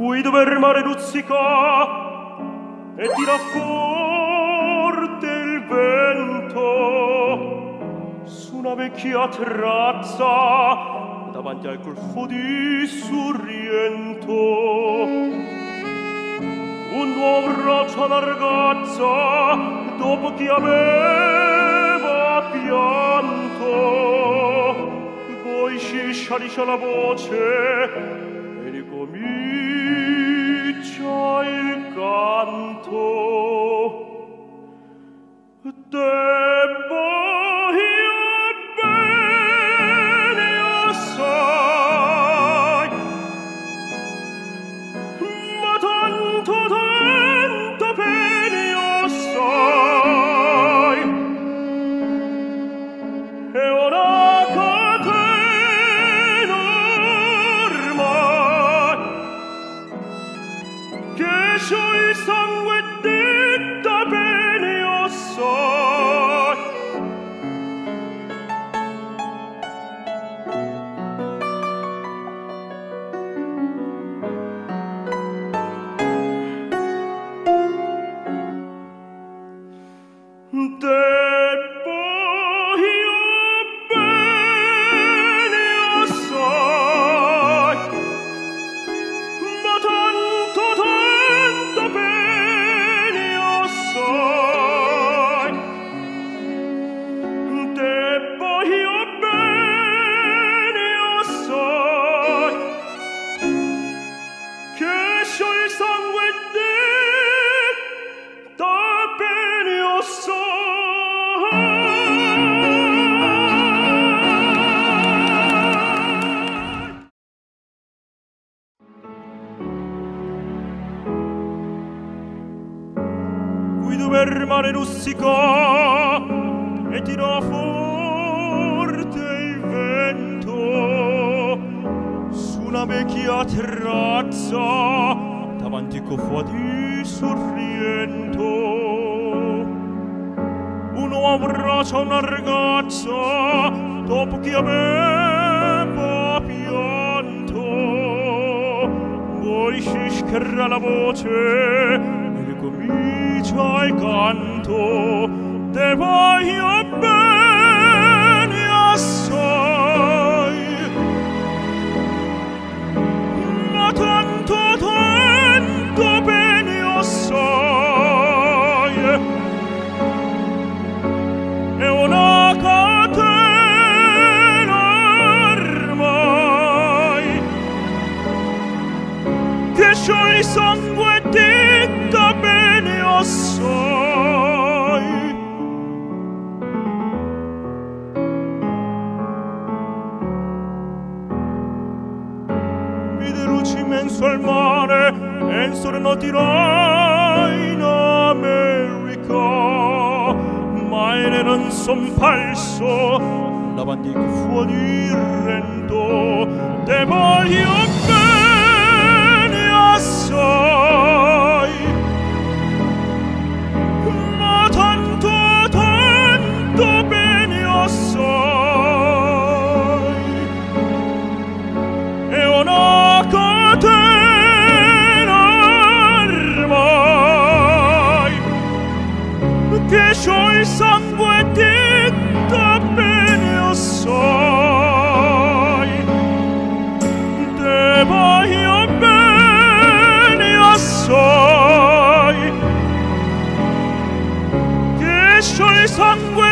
cui dover mare luccica e tira forte il vento su una vecchia terrazza davanti al golfo di Sorrento. Un uomo abbraccia una ragazza dopo che aveva pianto, poi scialiscia la voce e ricomincia il canto. Debbo io bene assai, ma tanto bene assai, e ora catena ormai, che c'ho il sangue detta bene assai. Debbo io bene assai, ma tanto bene assai. Debbo io bene assai, che c'ho il sangue detta bene assai. Cui dover mare luccica e tira forte il vento su una vecchia terrazza davanti al golfo di Sorrento. Uno abbraccia una ragazza dopo che aveva pianto, poi schischierà la voce e ricomincia il canto. Devo io bene assai, ma tanto bene assai, e una catena ormai, che c'ho il sangue detta bene assai. Vide luci in mezzo al mare e in sorno tirò in America, ma non son falso davanti al golfo di Sorrento. Te voglio bene assai, ma tanto bene assai, e una catena ormai, che c'ho il sangue detta bene assai. Te voglio bene assai, che c'ho il sangue